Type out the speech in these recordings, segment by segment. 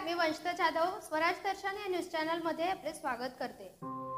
मी वंशिता जाधव स्वराज दर्शन या news channel मध्ये आपले स्वागत करते।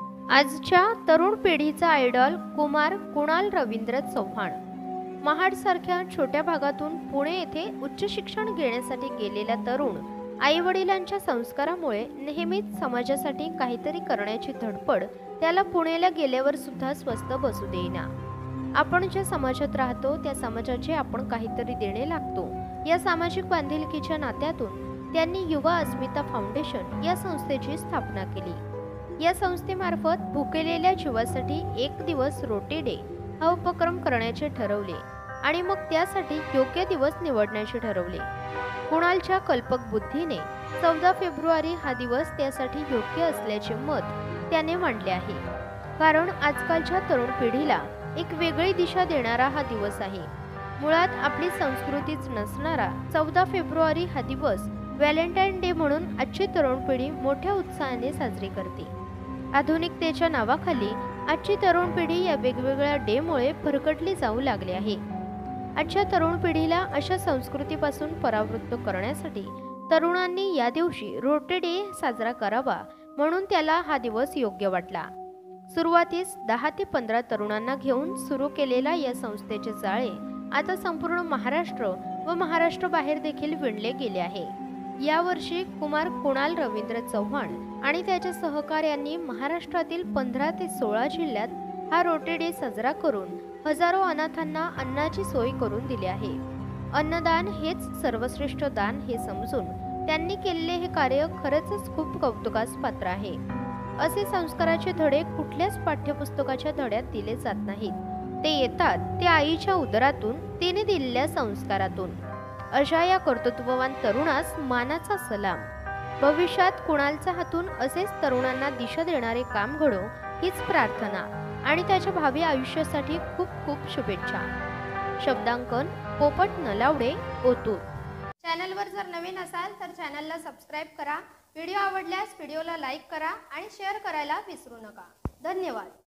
आजच्या तरुण पिढीचा आयडॉल कुणाल रवींद्र चव्हाण। महाडसारख्या छोट्या भागातून पुणे येथे उच्च शिक्षण घेण्यासाठी गेलेला तरुण आईवडिलांच्या संस्कारामुळे नेहमीच समाजासाठी काहीतरी करण्याची धडपड त्याला पुण्याला गेल्यावर सुद्धा स्वस्थ बसू देईना। आपण ज्या समाजात राहतो त्या समाजाचे आपण काहीतरी देणे लागतो। या सामाजिक बांधिलकीच्या नात्यातून त्यांनी युवा अस्मिता फाउंडेशन या संस्थेची स्थापना केली। या संस्थेमार्फत भुकेलेल्या जीवासाठी एक दिवस रोटी डे हा उपक्रम करण्याचे ठरवले आणि मग त्यासाठी योग्य दिवस निवडण्याचे ठरवले। कुणालच्या कल्पक बुद्धीने 14 फेब्रुवारी हा दिवस त्यासाठी योग्य असल्याचे मत त्याने मांडले आहे, कारण आजकालच्या तरुण पिढीला एक वेगळी दिशा देणारा हा दिवस आहे। मुळात आपली संस्कृतीच नसणारा 14 फेब्रुवारी हा दिवस व्हॅलेंटाईन डे म्हणून आजची तरुण पिढी मोठ्या उत्साहाने साजरी करते। आधुनिकतेच्या नावाखाली आजची तरुण पिढी या वेगवेगळ्या डेमुळे भरकटली जाऊ लागली आहे। आजच्या तरुण पिढीला अशा संस्कृतीपासून परावृत्त करण्यासाठी तरुणांनी या दिवशी रोटी डे साजरा करावा म्हणून त्याला हा दिवस योग्य वाटला। सुरुवातीस 10 ते 15 तरुणांना घेऊन सुरू केलेल्या या संस्थेचे जाळे आता संपूर्ण महाराष्ट्र व महाराष्ट्राबाहेर देखील विणले गेले आहे। यावर्षी कुणाल रवींद्र चव्हाण आणि त्याच्या सहकार्यांनी महाराष्ट्रातील 15 ते 16 जिल्ह्यात हा रोटी डे साजरा करून हजारो अनाथांना अन्नाची सोय करून दिली आहे। अन्नदान हेच सर्वश्रेष्ठ दान हे समजून त्यांनी केलेले हे कार्य खरंच खूप कौतुकास पात्र आहे। असे संस्काराचे धडे कुठल्याच पाठ्यपुस्तकाच्या धड्यात दिले जात नाहीत, ते येतात ते आईच्या उदरातून, तिने दिलेल्या संस्कारातून। अशा या कर्तृत्ववान तरुणास मानाचा सलाम। भविष्यात कुणालच्या हातून असेच तरुणांना दिशा देणारे काम घडो हीच प्रार्थना आणि त्याच्या भावी आयुष्यासाठी खूप खूप शुभेच्छा। शब्दांकन पोपट नलावडे, ओतूर। चॅनलवर जर नवीन असाल तर चॅनलला सबस्क्राइब करा, व्हिडिओ आवडल्यास व्हिडिओला लाईक करा आणि शेअर करायला विसरू नका। धन्यवाद।